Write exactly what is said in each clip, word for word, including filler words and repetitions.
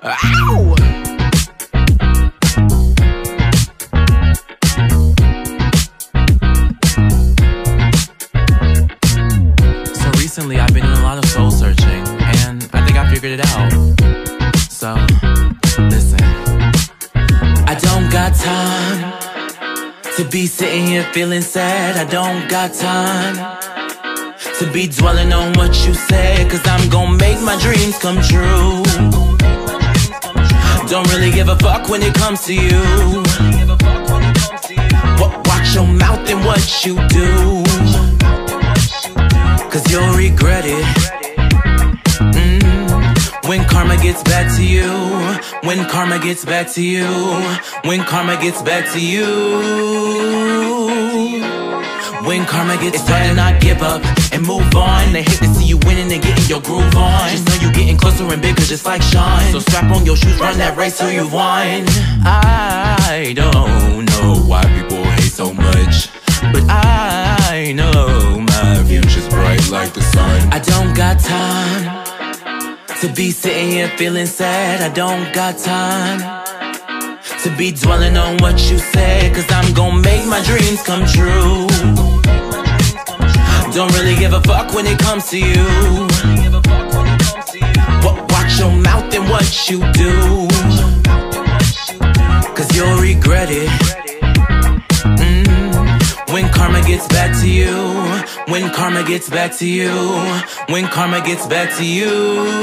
Ow! So recently I've been doing a lot of soul searching, and I think I figured it out. So, listen. I don't got time to be sitting here feeling sad. I don't got time to be dwelling on what you said, cause I'm gon' make my dreams come true. Don't really give a fuck when it comes to you. Watch your mouth and what you do, cause you'll regret it. mm. When karma gets back to you, when karma gets back to you, when karma gets back to you, when karma gets it's time to not give up and move on. They hate to see you winning and getting your groove on. Just know you getting closer and bigger just like Sean. So strap on your shoes, run that race till you won. I don't know why people hate so much, but I know my future's bright like the sun. I don't got time to be sitting here feeling sad. I don't got time to be dwelling on what you said, cause I'm gon' make my dreams come true. Don't really give a fuck when it comes to you. Watch your mouth and what you do, cause you'll regret it. mm. When karma gets back to you, when karma gets back to you, when karma gets back to you,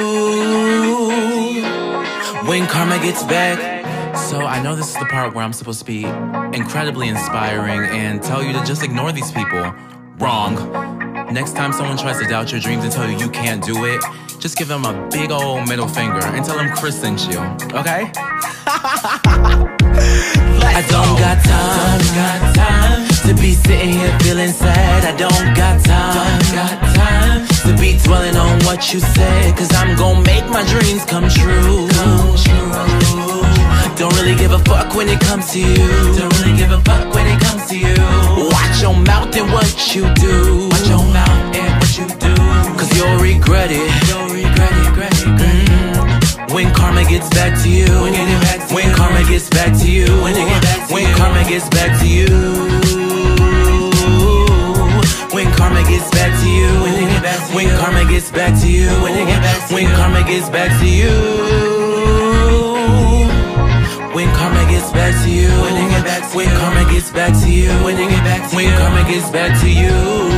when karma gets back. So I know this is the part where I'm supposed to be incredibly inspiring and tell you to just ignore these people. Wrong. Next time someone tries to doubt your dreams and tell you you can't do it, just give them a big old middle finger and tell them Chris sent you, okay? I don't got time, got time to be sitting here feeling sad. I don't got time, got time to be dwelling on what you said, cause I'm gon' make my dreams come true. Come true. Don't really give a fuck when it comes to you. Don't really give a fuck when it comes to you. Watch your mouth and what you do. Watch your mouth and what you do, cause you'll regret it. You'll regret it, regret it, regret it. Mm. When karma gets back to you, when, it back to when you. Karma gets back to you, when, it get back to when you. Karma gets back to you, when karma gets back to you, when, it get back to when you. Karma gets back to you, when, it get back to when you. Karma gets back to you. When karma gets back to you, when it get back to when you. Karma gets back to you, when it get back to when you. Karma gets back to you.